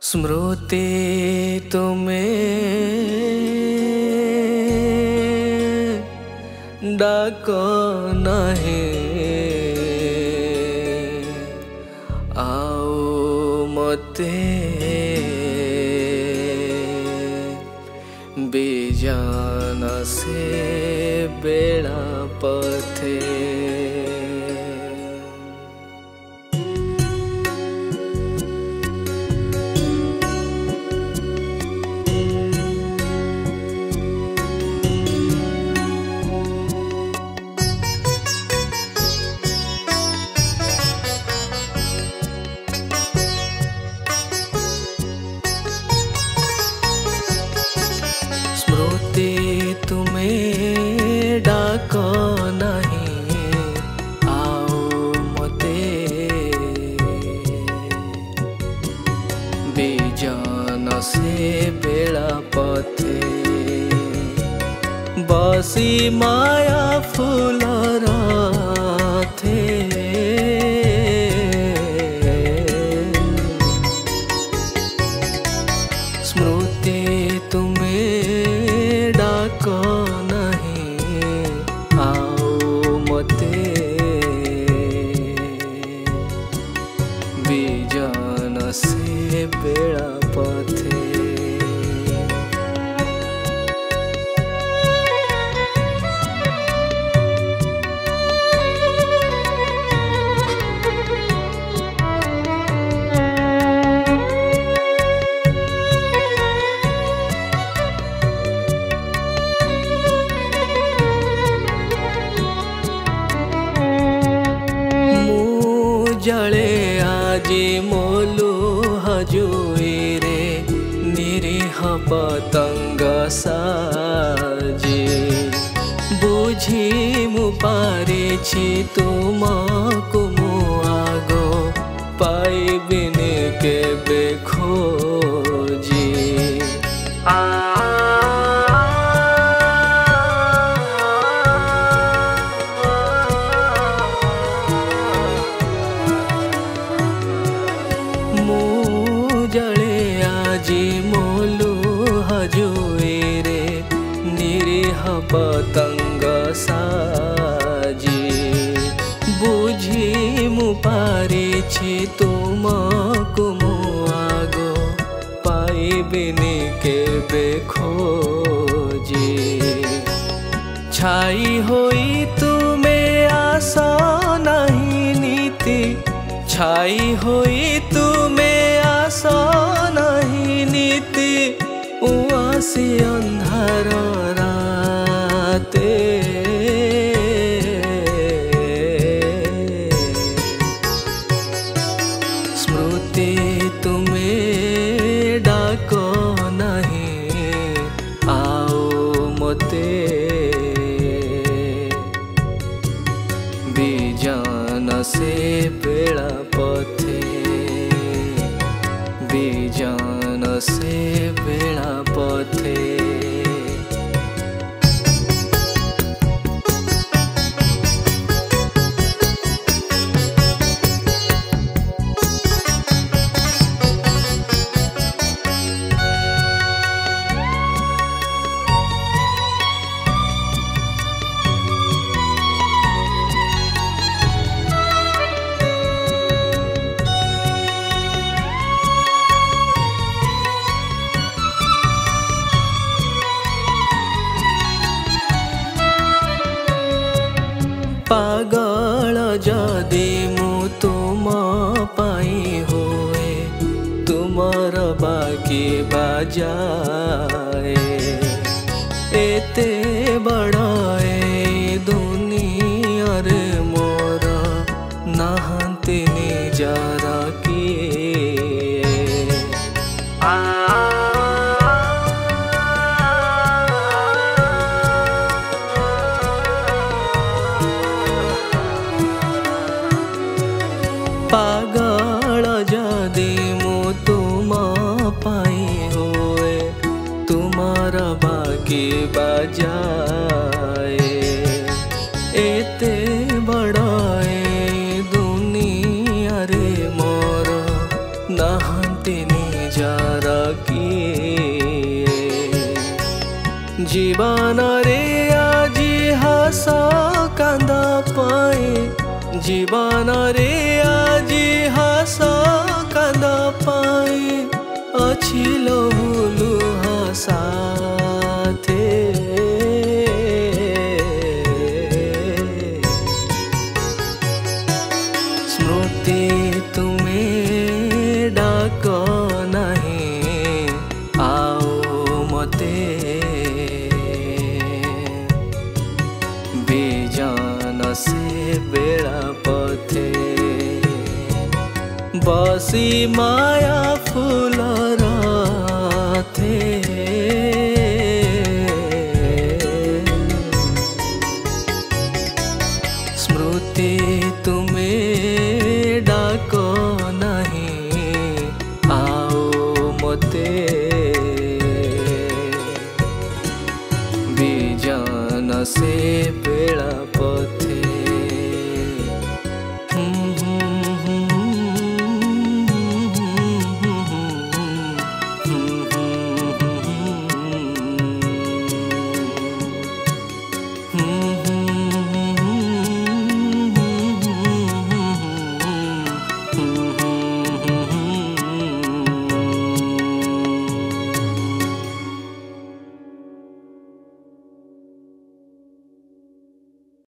स्मृति तुम्हें डाक नहीं आओ मते बेजान से बेड़ा पथे। स्मृति तुम्हें डाक नहीं आओ मते बेजान से बेड़ा पथे। बसी माया फूलर थे स्मृति तुम्हें डाक नहीं आओ मते बेजान से बेड़ा पथे। जले आजी मोलू हजुई रे निरीह पतंग साजी बुझी मु पारिछि तुमको मु आगो पाइबिनि केबे खोजी। जले आजी मोलू हजुई रे निरीह पतंग साजी बुझी मु पारिछि तुमको मु आगो पाइबिनि केबे खोजी। छाई होई तुमे आस नहीं नीति छाई होई तुमे आस नहीं नीति उआसी अंधार राते। स्मृति तुम्हें डाक नहीं आओ मते बेजान से बेड़ा पथे बेजान से बेड़ा पथे। पागल जदि मु तुम पाई हुए तुमर बाकी बाजाए एते बड़ा ए दुनिया रे मोर नहांती निजार किए। पागल जदि मु तुम पाई हुए तुमर बाकी बाजाए एते बड़ा ए दुनिया रे मोर नहांती निजार जीवन रे आजी हस कांद पाए जीवन रे आजी हस कांद पाए अछि लुह साथे स्मृति तुम्हें डाक नहीं आओ मते बेजान से बेड़ा पथे बसी माया फूलर थे स्मृति तुम्हें